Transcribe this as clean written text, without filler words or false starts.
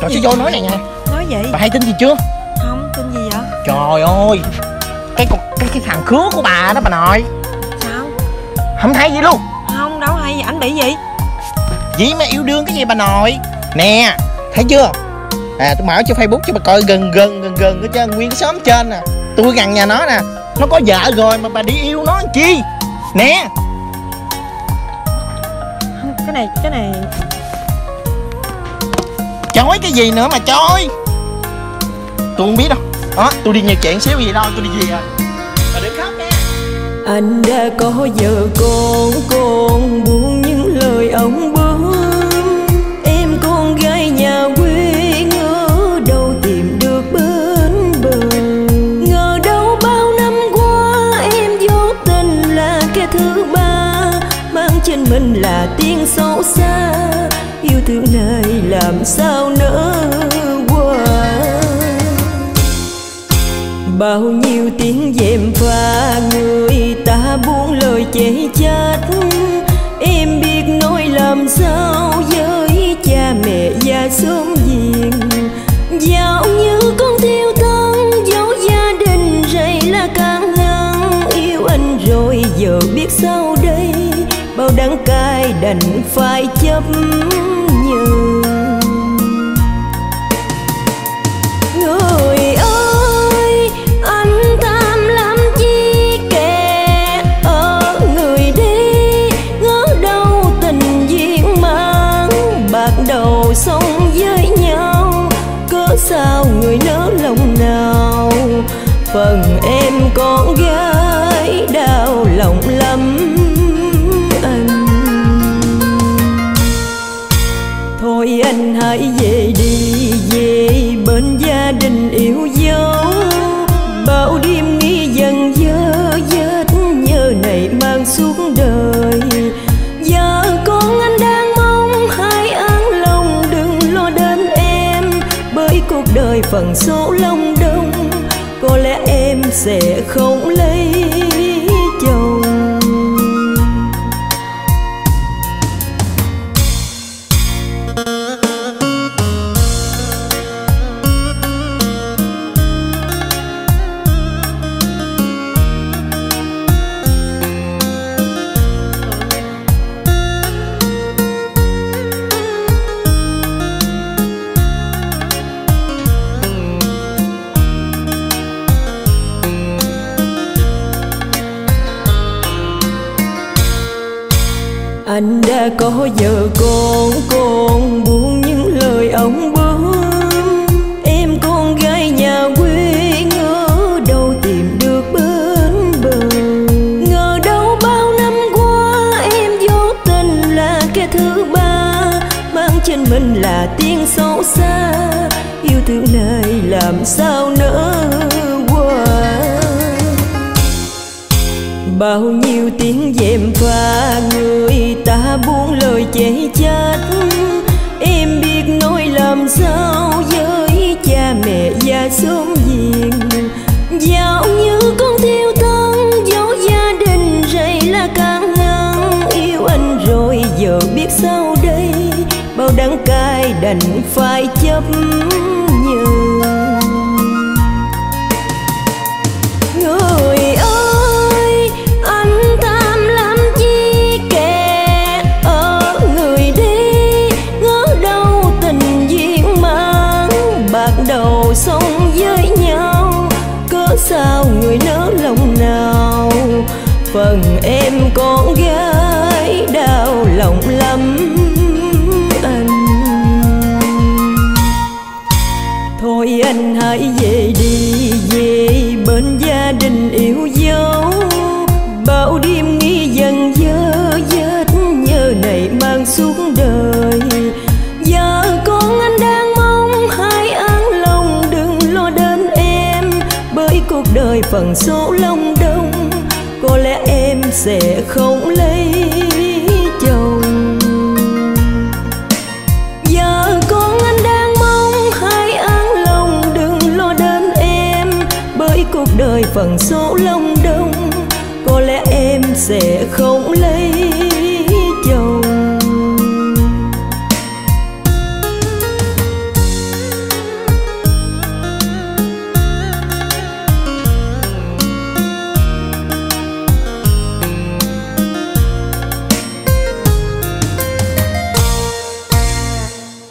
Trời sẽ vô nói này nha. Nói gì? Bà hay tin gì chưa? Không, tin gì vậy? Trời ơi, cái thằng khứa của bà đó bà nội. Sao? Không thấy gì luôn. Không, đâu hay. Ảnh bị gì? Dĩ mà yêu đương cái gì bà nội. Nè, thấy chưa? Tôi mở cho Facebook cho bà coi gần hết trơn, nguyên cái xóm trên nè. Tôi gần nhà nó nè. Nó có vợ rồi mà bà đi yêu nó làm chi? Nè. Cái này Chói cái gì nữa mà chói. Tôi không biết đâu. Đó, tôi đi nhờ chuyện xíu gì đâu, tôi đi về rồi. Bà đừng khóc nha. anh đã có vợ con buông những lời ông bướm. Em con gái nhà quê ngỡ đâu tìm được bên bờ. Ngờ đâu bao năm qua em vô tình là kẻ thứ ba, mang trên mình là tiếng xấu xa. Yêu thương này làm sao nỡ qua. Bao nhiêu tiếng dèm pha người ta buông lời chê trách. Em biết nói làm sao với cha mẹ già xóm giềng. Dạo như con thiêu thân dấu gia đình rầy là càng lăng. Yêu anh rồi giờ biết sao đây, bao đắng cay đành phải chấp nhận. Người ơi, anh tham làm chi kẻ ở người đi. Ngỡ đâu tình duyên mang bạc đầu sống với nhau. Cớ sao người nỡ lòng nào, phần em con gái đau lòng lắm anh. Thôi anh hãy về đi, về bên gia đình yêu dấu. Bao đêm nghĩ dần dơ vết nhớ này mang suốt đời. Giờ con anh đang mong hai an lòng, đừng lo đến em. Bởi cuộc đời phần số long đông, có lẽ em sẽ không lấy chồng. Anh đã có vợ con buông những lời ông bướm. Em con gái nhà quê ngỡ đâu tìm được bên bờ. Ngờ đâu bao năm qua em vô tình là kẻ thứ ba, mang trên mình là tiếng xấu xa. Yêu thương này làm sao nỡ qua. Bao nhiêu tiếng dèm pha người ta buông lời chê trách. Em biết nói làm sao với cha mẹ già xóm giềng. Dạo như con thiêu thân dấu gia đình rầy là càng lăng. Yêu anh rồi giờ biết sao đây, bao đắng cay đành phải chấp nhận. Người ơi, anh tham làm chi kẻ ở người đi. Ngỡ đâu tình duyên mang bạc đầu sống với nhau. Cớ sao người nỡ lòng nào, phần em con gái đau lòng lắm anh. Thôi anh hãy về đi, về bên gia đình yêu dấu. Bao đêm nghĩ dần dơ vết nhớ này mang suốt đời. Giờ con anh đang mong hai an lòng, đừng lo đến em. Bởi cuộc đời phần số long đông, có lẽ em sẽ không lấy chồng. Giờ con anh đang mong hai an lòng, đừng lo đến em. Bởi cuộc đời phần số long đông, có lẽ em sẽ không lấy